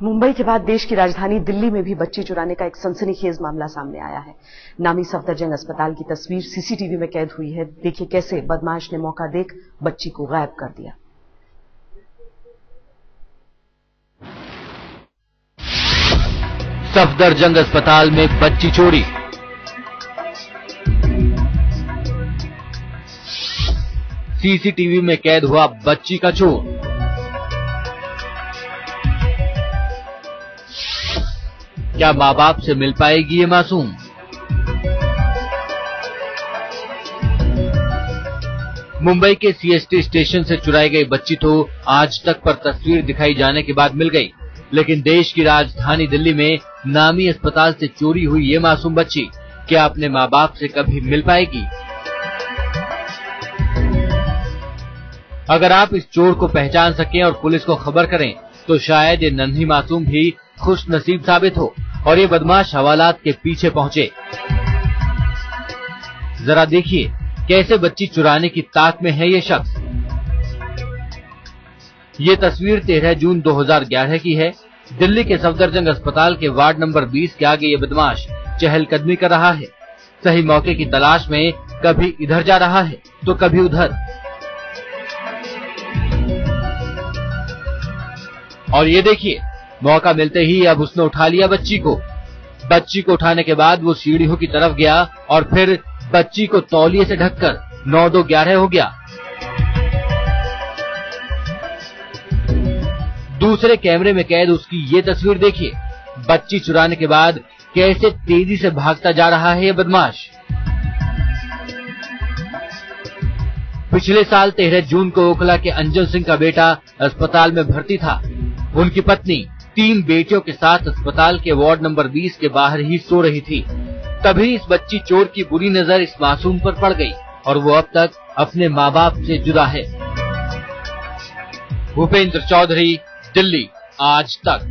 मुंबई के बाद देश की राजधानी दिल्ली में भी बच्ची चुराने का एक सनसनीखेज मामला सामने आया है। नामी सफदरजंग अस्पताल की तस्वीर सीसीटीवी में कैद हुई है। देखिए कैसे बदमाश ने मौका देख बच्ची को गायब कर दिया। सफदरजंग अस्पताल में बच्ची चोरी। सीसीटीवी में कैद हुआ बच्ची का चोर। क्या मां बाप से मिल पाएगी ये मासूम? मुंबई के सीएसटी स्टेशन से चुराई गई बच्ची तो आज तक पर तस्वीर दिखाई जाने के बाद मिल गई, लेकिन देश की राजधानी दिल्ली में नामी अस्पताल से चोरी हुई ये मासूम बच्ची क्या अपने मां बाप से कभी मिल पाएगी? अगर आप इस चोर को पहचान सकें और पुलिस को खबर करें तो शायद ये नन्ही मासूम भी खुश नसीब साबित हो और ये बदमाश हवालात के पीछे पहुंचे। जरा देखिए कैसे बच्ची चुराने की ताक में है ये शख्स। ये तस्वीर 13 जून 2011 की है। दिल्ली के सफदरजंग अस्पताल के वार्ड नंबर 20 के आगे ये बदमाश चहलकदमी कर रहा है। सही मौके की तलाश में कभी इधर जा रहा है तो कभी उधर। और ये देखिए मौका मिलते ही अब उसने उठा लिया बच्ची को। बच्ची को उठाने के बाद वो सीढ़ियों की तरफ गया और फिर बच्ची को तौलिए से ढककर 9-2-11 हो गया। दूसरे कैमरे में कैद उसकी ये तस्वीर देखिए। बच्ची चुराने के बाद कैसे तेजी से भागता जा रहा है ये बदमाश। पिछले साल 13 जून को ओखला के अंजन सिंह का बेटा अस्पताल में भर्ती था। उनकी पत्नी 3 बेटियों के साथ अस्पताल के वार्ड नंबर 20 के बाहर ही सो रही थी। तभी इस बच्ची चोर की बुरी नजर इस मासूम पर पड़ गई और वो अब तक अपने माँ बाप से जुदा है। भूपेंद्र चौधरी, दिल्ली आज तक।